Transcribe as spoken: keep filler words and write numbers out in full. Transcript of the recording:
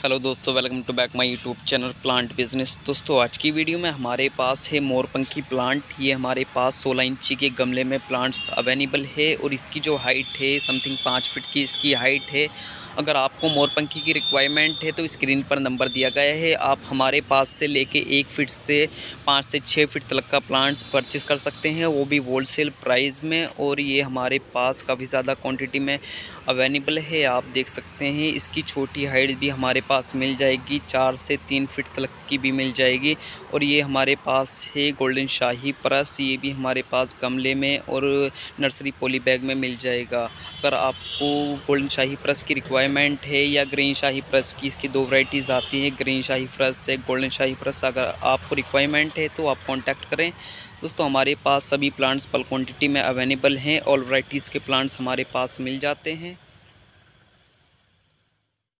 Hello दोस्तों, welcome to back my YouTube channel plant business. दोस्तों आज की वीडियो में हमारे पास है मोरपंखी प्लांट। ये हमारे पास सोलह इंची के गमले में प्लांट्स अवेलेबल है और इसकी जो हाइट है समथिंग पाँच फीट की इसकी हाइट है। अगर आपको मोरपंखी की रिक्वायरमेंट है तो स्क्रीन पर नंबर दिया गया है, आप हमारे पास से लेके एक फीट से पाँच से छः फीट तक का प्लांट्स परचेज़ कर सकते हैं, वो भी होलसेल प्राइस में। और ये हमारे पास काफ़ी ज़्यादा क्वांटिटी में अवेलेबल है, आप देख सकते हैं। इसकी छोटी हाइट भी हमारे पास मिल जाएगी, चार से तीन फीट तक की भी मिल जाएगी। और ये हमारे पास है गोल्डन शाही प्रस, ये भी हमारे पास गमले में और नर्सरी पॉली बैग में मिल जाएगा। अगर आपको गोल्डन शाही प्रस की रिक्वायरमेंट है या ग्रीन शाही प्रस की, इसकी दो वैरायटीज़ आती हैं, ग्रीन शाही प्रस से गोल्डन शाही प्रस, अगर आपको रिक्वायरमेंट है तो आप कांटेक्ट करें। दोस्तों हमारे पास सभी प्लांट्स बल्क क्वांटिटी में अवेलेबल हैं, ऑल वैरायटीज़ के प्लांट्स हमारे पास मिल जाते हैं।